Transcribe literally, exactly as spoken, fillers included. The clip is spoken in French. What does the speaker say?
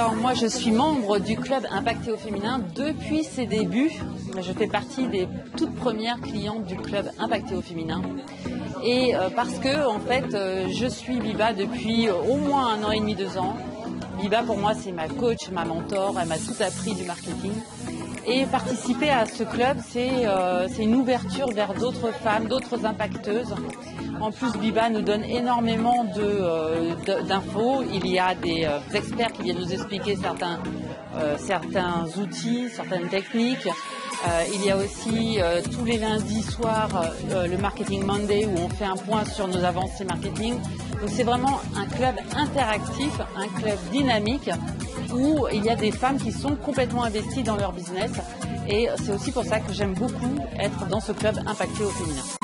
Alors moi je suis membre du club Impacté au féminin depuis ses débuts. Je fais partie des toutes premières clientes du club Impacté au féminin. Et euh, parce que en fait euh, je suis Biba depuis euh, au moins un an et demi, deux ans. Biba pour moi c'est ma coach, ma mentor, elle m'a tout appris du marketing. Et participer à ce club, c'est euh, une ouverture vers d'autres femmes, d'autres impacteuses. En plus, Biba nous donne énormément d'infos. Euh, Il y a des euh, experts qui viennent nous expliquer certains, euh, certains outils, certaines techniques. Euh, il y a aussi euh, tous les lundis soirs euh, le Marketing Monday où on fait un point sur nos avancées marketing. Donc c'est vraiment un club interactif, un club dynamique où il y a des femmes qui sont complètement investies dans leur business. Et c'est aussi pour ça que j'aime beaucoup être dans ce club Impacté au féminin.